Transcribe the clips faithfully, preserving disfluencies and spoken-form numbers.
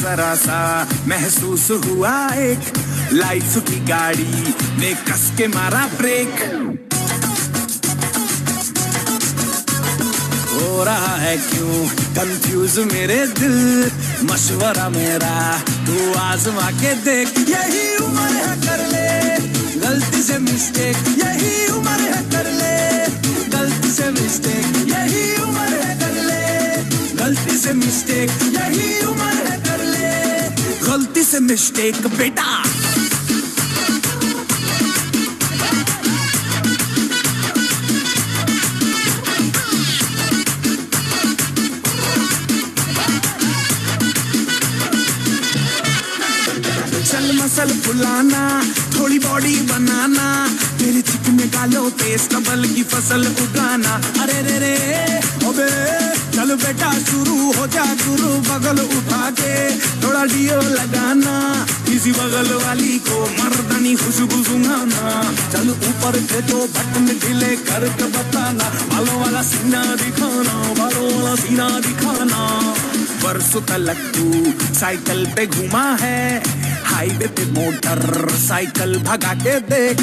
जरा सा महसूस हुआ एक लाइफ की गाड़ी ने कस के मारा ब्रेक। हो रहा है क्यों कंफ्यूज मेरे दिल, मशवरा मेरा तू आजमा के देख। यही उम्र है कर ले गलती से मिस्टेक, यही उम्र है कर ले गलती से मिस्टेक, यही उम्र है कर ले गलती से मिस्टेक, यही उम्र है कर ले गलती से मिस्टेक बेटा। चल मसल फुलाना, थोड़ी बॉडी बनाना, तेरे चिकने गालों पे स्टबल की फसल उगाना। अरे रे रे ओबे चल बेटा शुरू हो जा गुरु, बगल उठा के थोड़ा डियो लगाना, किसी बगल वाली को मर्दानी खुशबू सुंघाना। चल ऊपर से तो बटन ढीले करके बताना, बालों वाला सीना दिखाना, बालों वाला सीना दिखाना। परसों तलक तू साइकिल पे घुमा है, हाईवे पे मोटर साइकिल भगा के देख।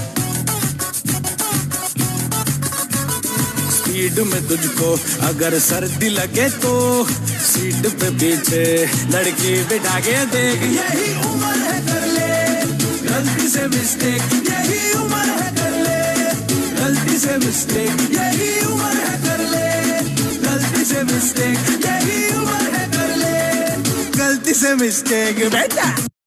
स्पीड में तुझको अगर सर्दी लगे तो सीट पे पीछे लड़की बिठा के देख। यही उम्र है कर ले गलती से मिस्टेक, यही उम्र है कर ले गलती से मिस्टेक, यही उम्र है कर ले गलती से मिस्टेक, यही उम्र है कर ले गलती से मिस्टेक बेटा।